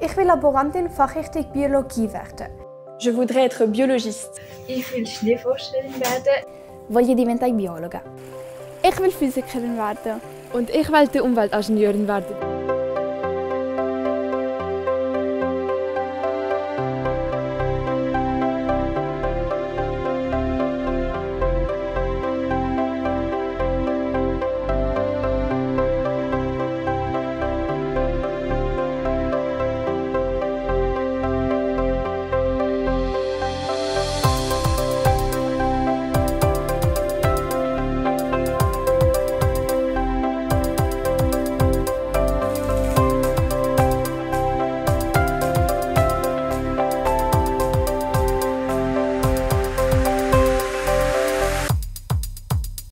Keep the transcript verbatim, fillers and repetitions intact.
Ich will Laborantin Fachrichtung Biologie werden. Je voudrais être biologiste. Ich will Schneeforscherin werden. Voglio diventare biologa. Ich will Physikerin werden. Und ich will Umweltingenieurin werden.